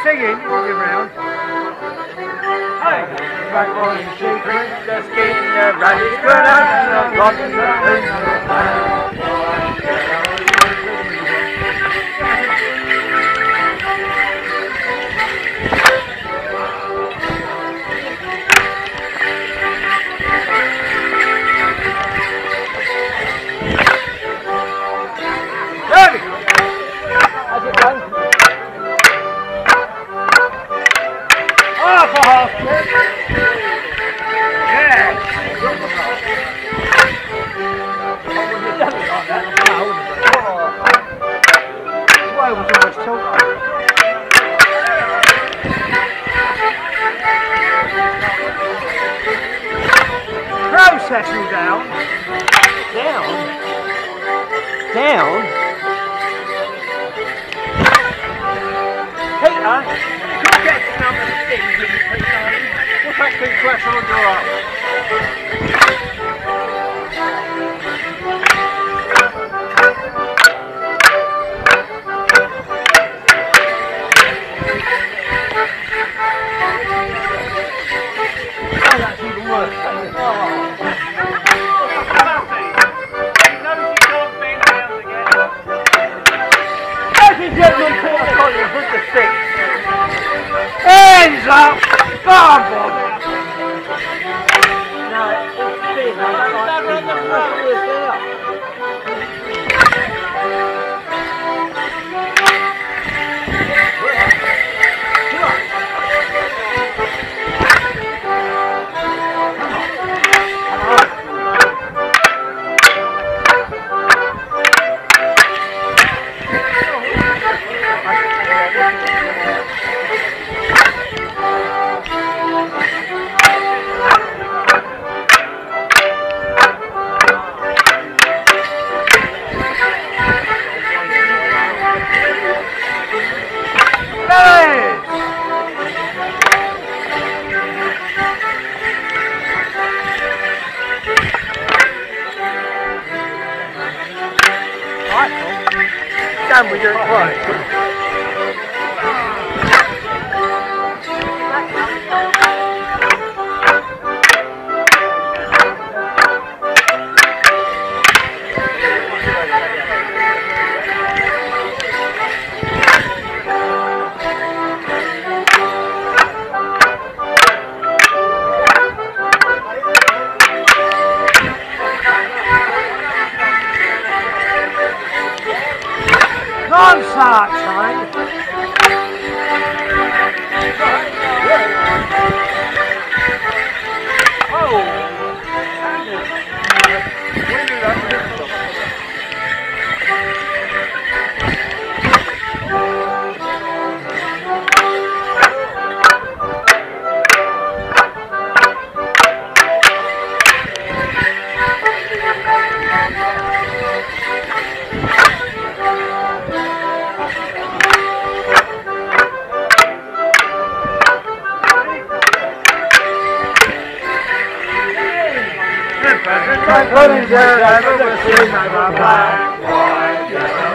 singing around. Hey! Back on the sheep, the skin, the radish, good and the rotten, the how's it going? Oh, for half. Yeah. I wouldn't have done it like that. No, I wouldn't have done it. That's why I was always told. Processing down. Down? Down? Peter, you get some of the things in the what's that big pressure on your arm? Oh, that's even worse. Gentlemen, Peter Collins with the stick. Hands up! Barbara! No, it's big. I don't like Can we do it twice? Non-start time. I couldn't ever see my black, white,